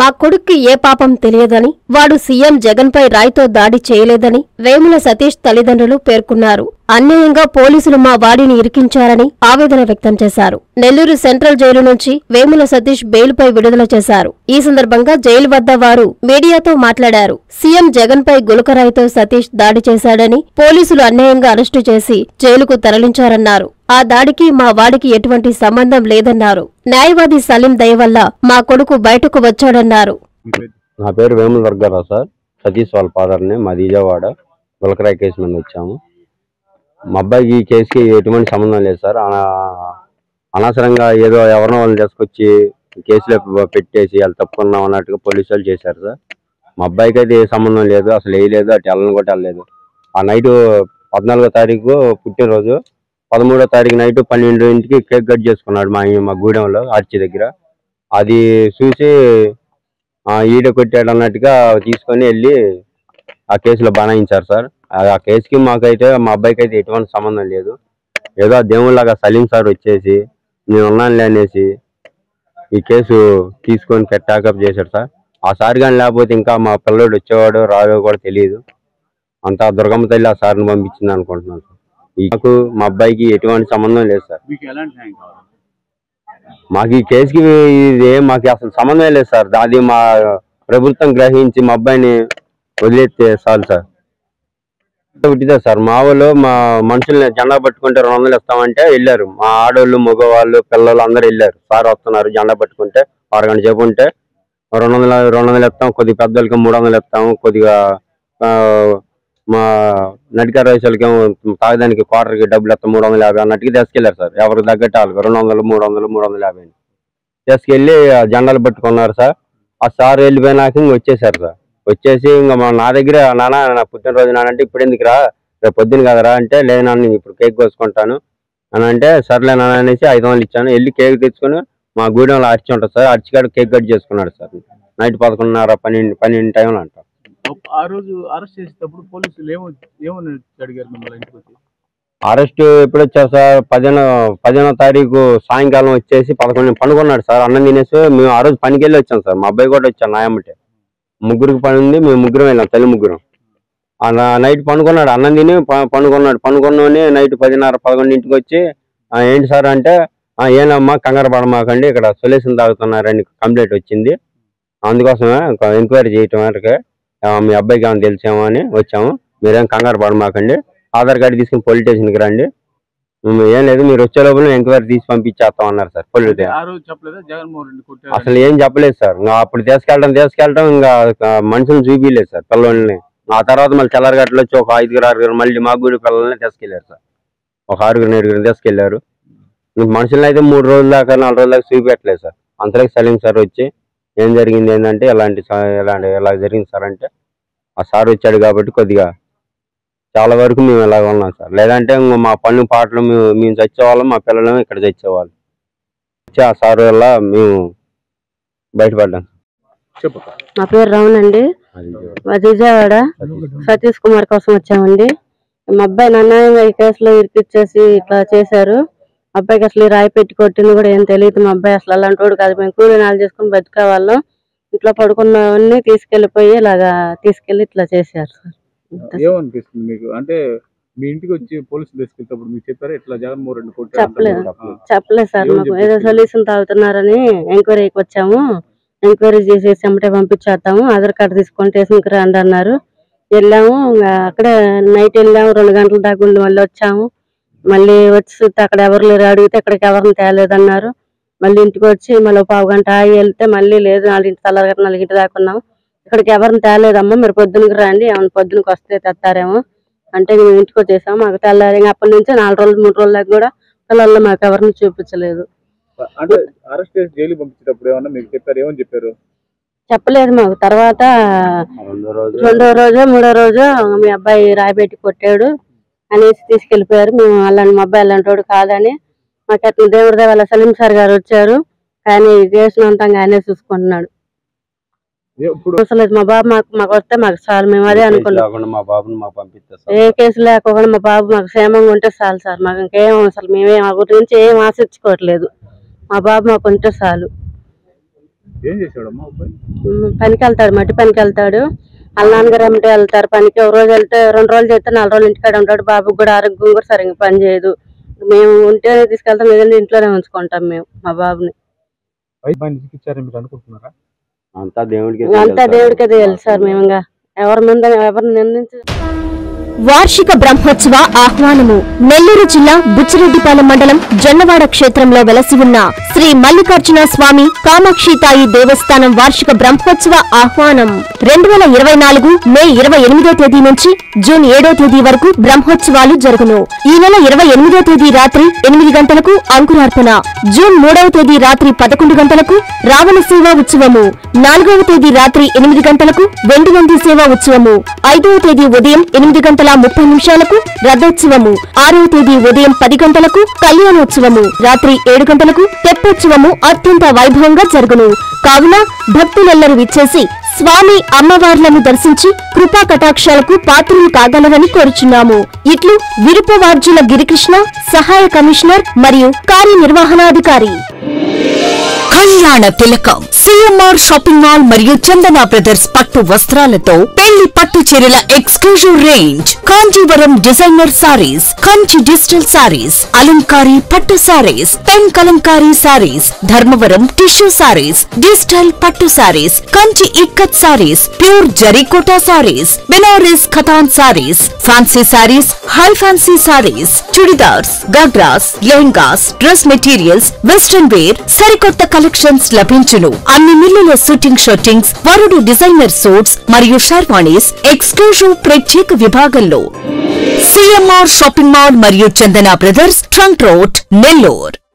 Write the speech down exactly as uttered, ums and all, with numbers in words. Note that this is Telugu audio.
మా కొడుక్కి ఏ పాపం తెలియదని, వాడు సీఎం జగన్ పై రాయితో దాడి చేయలేదని వేముల సతీష్ తల్లిదండ్రులు పేర్కొన్నారు. అన్యాయంగా పోలీసులు మా వాడిని ఇరికించారని ఆవేదన వ్యక్తం చేశారు. నెల్లూరు సెంట్రల్ జైలు నుంచి వేముల సతీష్ బెయిల్పై విడుదల చేశారు. ఈ సందర్భంగా జైలు వద్ద వారు మీడియాతో మాట్లాడారు. సీఎం జగన్ పై గులకరాయితో సతీష్ దాడి చేశాడని, పోలీసులు అన్యాయంగా అరెస్టు చేసి జైలుకు తరలించారన్నారు. ఆ దాడికి మా వాడికి ఎటువంటి సంబంధం లేదన్నారు. న్యాయవాది సలీం దయ వల్ల మా కొడుకు బయటకు వచ్చాడన్నారు. నా పేరు వేముల దుర్గారావు సార్. సతీష్ వాళ్ళ ఫాదర్ని. మాది విజయవాడ. గులకరాయి కేసు మీద వచ్చాము. మా అబ్బాయికి ఈ కేసుకి ఎటువంటి సంబంధం లేదు సార్. అనవసరంగా ఏదో ఎవరినో వాళ్ళని తీసుకొచ్చి కేసులో పెట్టేసి వాళ్ళు తప్పుకున్నాం అన్నట్టుగా పోలీసు వాళ్ళు చేశారు సార్. మా అబ్బాయికి అయితే ఏ సంబంధం లేదు, అసలు వేయలేదు, అటు వెళ్ళని కూడా వెళ్ళలేదు. ఆ నైటు పద్నాలుగో తారీఖు పుట్టినరోజు, పదమూడో తారీఖు నైట్ పన్నెండింటికి కేక్ కట్ చేసుకున్నాడు మా మా గూడెంలో ఆర్చి దగ్గర. అది చూసి ఈడ కొట్టాడు అన్నట్టుగా తీసుకొని వెళ్ళి ఆ కేసులో బనాయించారు సార్. ఆ కేసుకి మాకైతే మా అబ్బాయికి అయితే ఎటువంటి సంబంధం లేదు. ఏదో దేవుళ్ళలాగా సలీం సార్ వచ్చేసి నేను ఉన్నానులే అనేసి ఈ కేసు తీసుకొని ట్యాకప్ చేశాడు సార్. ఆ సార్ కానీ లేకపోతే ఇంకా మా పిల్లోడు వచ్చేవాడు రావో కూడా తెలియదు. అంతా దుర్గమ్మ తల్లి ఆ సార్ని పంపించింది అనుకుంటున్నాను సార్. మాకు మా అబ్బాయికి ఎటువంటి సంబంధం లేదు సార్. మాకు ఈ కేసుకి ఇది మాకు అసలు సంబంధం లేదు సార్. అది మా ప్రభుత్వం గ్రహించి మా అబ్బాయిని వదిలేస్తే చాలు సార్. ఒకటిదే సార్, మా వాళ్ళు మా మనుషుల్ని జెండా పట్టుకుంటే రెండు వందలు ఇస్తామంటే వెళ్ళారు. మా ఆడవాళ్ళు మగవాళ్ళు పిల్లలు అందరూ వెళ్ళారు. సార్ వస్తున్నారు జెండా పట్టుకుంటే అరగంట సేపు ఉంటే రెండు వందల రెండు వందలు ఇస్తాం, కొద్దిగా పెద్దలకి మూడు వందలు ఇస్తాము, కొద్దిగా మా నడిక రైతులకి తాగడానికి క్వార్టర్కి డబ్బులు ఇస్తాం మూడు వందల యాభై అన్నట్టుగా తీసుకెళ్లారు సార్. ఎవరికి తగ్గట్టు వాళ్ళకి రెండు వందలు మూడు వందలు మూడు వందల యాభై తీసుకెళ్ళి జెండాలు పట్టుకున్నారు సార్. ఆ సార్ వెళ్ళిపోయినాక ఇంక వచ్చేసారు సార్. వచ్చేసి ఇంకా మా నా దగ్గర నాన్న నా పుట్టినరోజు నానంటే ఇప్పుడు ఎందుకు రా, రేపు పొద్దున్న కదరా అంటే లేదు నాన్న ఇప్పుడు కేక్ కోసుకుంటాను అని అంటే సర్లే నాన్న అనేసి ఐదు వందలు ఇచ్చాను. వెళ్ళి కేక్ తెచ్చుకొని మా గూడెంలో అరిచి ఉంటుంది సార్. అరిచికాడ కేక్ కట్ చేసుకున్నాడు సార్. నైట్ పదకొండున్నర పన్నెండు పన్నెండు టైంలో అంట. ఆ రోజు అరెస్ట్ చేసేటప్పుడు పోలీసులు ఏమో ఏమని అడిగారు మిమ్మల్ని? ఇంటికి వచ్చి అరెస్ట్ ఎప్పుడు వచ్చారు సార్? పదిహేను పదిహేనో తారీఖు సాయంకాలం వచ్చేసి పదకొండు పనుకున్నాడు సార్. అన్నం తినేసి మేము ఆ రోజు పనికి వెళ్ళి వచ్చాం సార్. మా అబ్బాయి కూడా వచ్చాను నాయమ్మటే. ముగ్గురికి పని ఉంది, మేము ముగ్గురం వెళ్ళాం, తల్లి ముగ్గురం. నైట్ పనుకున్నాడు, అన్నం తిని పనుకున్నాడు. పనుకున్నోని నైట్ పదిన్నర పదకొండింటికి వచ్చి ఏంటి సార్ అంటే ఏనమ్మా కంగారు పడమాకండి, ఇక్కడ సొల్యూషన్ తాగుతున్నారని కంప్లైంట్ వచ్చింది, అందుకోసమే ఎంక్వైరీ చేయటం వరకే మీ అబ్బాయికి ఏమైనా తెలిసామో అని వచ్చాము, మీరేం కంగారు పడమాకండి, ఆధార్ కార్డు తీసుకుని పోలీస్ స్టేషన్కి రండి, ఏం లేదు మీరు వచ్చే లోపల ఎంక్వైరీ తీసి పంపించేస్తాం అన్నారు సార్. పోలీస్ అసలు ఏం చెప్పలేదు సార్. ఇంకా అప్పుడు తీసుకెళ్ళడం తీసుకెళ్ళడం ఇంకా మనుషులను చూపించలేదు సార్ పిల్లల్ని. ఆ తర్వాత మళ్ళీ తెల్లరగట్లు వచ్చి ఒక ఐదుగురు ఆరుగురు మళ్ళీ మా గుడి పిల్లల్ని తీసుకెళ్లారు సార్. ఒక ఆరుగురు ఏడుగురు తీసుకెళ్లారు. మనుషులను అయితే మూడు రోజుల దాకా నాలుగు రోజుల దాకా చూపించట్లేదు సార్. అంతలోకి సలీం సార్ వచ్చి ఏం జరిగింది ఏంటంటే ఎలాంటి ఎలాంటి ఎలా జరిగింది సార్ అంటే ఆ సార్ వచ్చాడు కాబట్టి కొద్దిగా చాలా వరకు మేము ఇలాగ ఉన్నాం సార్. లేదంటే మా పన్ను పాటలు మేము మేము చచ్చేవాళ్ళం, మా పిల్లలు ఇక్కడ చచ్చేవాళ్ళం. వచ్చి ఆ సార్ వల్ల మేము బయటపడ్డాం. మా పేరు రావున్ అండి, మాది విజయవాడ. సతీష్ కుమార్ కోసం వచ్చామండి. మా అబ్బాయిని అన్యాయంగా ఈ కేసులో ఇరికిచ్చేసి ఇట్లా చేశారు. అబ్బాయికి అసలు రాయి పెట్టి కొట్టింది కూడా ఏం తెలియదు. మా అబ్బాయి అసలు అలాంటి వాడు కాదు. మేము కూలి నాలు చేసుకుని బతికేవాళ్ళం. ఇట్లా పడుకున్నవన్నీ తీసుకెళ్లిపోయి ఇలాగా తీసుకెళ్లి ఇట్లా చేశారు సార్. ఏమనిపిస్తుంది మీకు? అంటే మీ ఇంటికి వచ్చి పోలీసులు తీసుకెళ్తేప్పుడు మీకు చెప్పారా ఇట్లా జగన్మోహన్ రెడ్డి కొట్టారు? చెప్పలేదు చెప్పలేదు సార్. మాకు ఏదో సొల్యూషన్ తాగుతున్నారని ఎంక్వైరీకి వచ్చాము. ఎంక్వైరీ చేసేసి అమ్మటే పంపించేస్తాము, ఆధార్ కార్డు తీసుకొని స్టేషన్కి రండి అన్నారు. వెళ్ళాము, అక్కడే నైట్ వెళ్ళాము, రెండు గంటల దాకా ఉండి మళ్ళీ వచ్చాము. మళ్ళీ వచ్చి చూస్తే అక్కడ ఎవరు లేరు, అడిగితే అక్కడికి ఎవరిని తేలేదన్నారు. మళ్ళీ ఇంటికి వచ్చి మళ్ళీ పావు గంట ఆగి వెళ్తే మళ్ళీ లేదు, నాలుగింటి తల్లగారు నాలుగింటి దాకా ఉన్నాము. ఇక్కడికి ఎవరిని తేలేదమ్మా, మీరు పొద్దునకి రండి, ఏమన్నా పొద్దునకి వస్తే తెస్తారేమో అంటే మేము ఇంటికి వచ్చేసాము. మాకు తెల్లారి అప్పటి నుంచి నాలుగు రోజులు మూడు రోజుల దాకా కూడా పిల్లల్లో మాకు ఎవరిని చూపించలేదు. చెప్పలేదు మాకు. తర్వాత రెండో రోజు మూడో రోజు మీ అబ్బాయి రాయిపెట్టి కొట్టాడు అనేసి తీసుకెళ్లిపోయారు. మేము అలాంటి మా అబ్బాయి అలాంటి వాడు కాదని మాకు అట్లా దేవుడి దేవాల సలీం సార్ గారు వచ్చారు, కానీ కేసును అంతా ఆయనే చూసుకుంటున్నాడు. అసలు మా బాబు మాకు మాకు వస్తే మాకు చాలు, మేము అదే అనుకున్నాం. ఏ కేసు లేకపోకుండా మా బాబు మాకు క్షేమంగా ఉంటే చాలు సార్. మాకు ఇంకేం అసలు మేమే మా గురించి ఏం ఆశించుకోవట్లేదు. మా బాబు మాకు ఉంటే చాలు. ఏం చేశాడమ్మా అబ్బాయి? ఉమ్, పనికి వెళ్తాడు, మట్టి పనికి వెళ్తాడు. వాళ్ళ నాన్నగారు అమ్మటే వెళ్తారు పనికి. ఒక రోజు వెళ్తే రెండు రోజులు చేస్తే నాలుగు రోజులు ఇంటికాడ ఉంటాడు. బాబుకి కూడా ఆరోగ్యం కూడా సరిగ్గా పని చేయదు. మేము ఉంటే తీసుకెళ్తాం, లేదంటే ఇంట్లోనే ఉంచుకుంటాం మేము మా బాబుని. ఇచ్చారని మీరు అనుకుంటున్నారా? అంతా దేవుడికి అంతా దేవుడికే తెలియదు సార్. మేము ఇంకా ఎవరి మీద ఎవరిని నిందించ. వార్షిక బ్రహ్మోత్సవ ఆహ్వానము. నెల్లూరు జిల్లా బుచ్చిరెడ్డిపాలెం మండలం జొన్నవాడ క్షేత్రంలో వెలసి ఉన్న శ్రీ మల్లికార్జున స్వామి కామాక్షితాయి దేవస్థానం వార్షిక బ్రహ్మోత్సవ ఆహ్వానం రెండు వేల ఇరవై నాలుగు మే ఇరవై ఎనిమిదో తేదీ నుంచి జూన్ ఏడో తేదీ వరకు బ్రహ్మోత్సవాలు జరుగును. ఈ నెల ఇరవై ఎనిమిదో తేదీ రాత్రి ఎనిమిది గంటలకు అంకురార్పణ, జూన్ మూడవ తేదీ రాత్రి పదకొండు గంటలకు రావణ సేవా ఉత్సవము, నాలుగవ తేదీ రాత్రి ఎనిమిది గంటలకు వెండి నంది సేవా ఉత్సవము, ఐదవ తేదీ ఉదయం ఎనిమిది గంటల ముప్పై నిమిషాలకు రథోత్సవము, ఆరవ తేదీ ఉదయం పది గంటలకు కళ్యాణోత్సవము, రాత్రి ఏడు గంటలకు తెప్పోత్సవము అత్యంత వైభవంగా జరుగును. కావున భక్తులెల్లరూ విచ్చేసి స్వామి అమ్మవార్లను దర్శించి కృపా కటాక్షాలకు పాత్రులు కాగలరని కోరుచున్నాము. ఇట్లు విరుపవార్జుల గిరికృష్ణ, సహాయ కమిషనర్ మరియు కార్యనిర్వహణాధికారి. కళ్యాణ తిలకం సిఎంఆర్ షాపింగ్ మాల్ మరియు చందన బ్రదర్స్ పట్టు వస్త్రాలతో పెళ్లి పట్టు చీరల exclusive range, Kanjeevaram designer sarees, Kanchi digital sarees, అలంకారీ పట్టు sarees, pen Kalamkari sarees, Dharmavaram tissue sarees, digital పట్టు sarees, Kanchi Ikkat sarees, pure జరీకోటా sarees, Banaras Katan sarees, fancy sarees, high fancy sarees, chudidars, ghagras, lehengas, dress materials, western wear, సరికొత్త కలెక్షన్స్ లభించును. అన్ని మిల్లుల షూటింగ్ షర్టింగ్స్, వరుడు డిజైనర్ సూట్స్ మరియు షర్వాణీస్ ఎక్స్క్లూజివ్ ప్రత్యేక విభాగంలో. సిఎంఆర్ షాపింగ్ మాల్ మరియు Chandana brothers, trunk road, Nellore.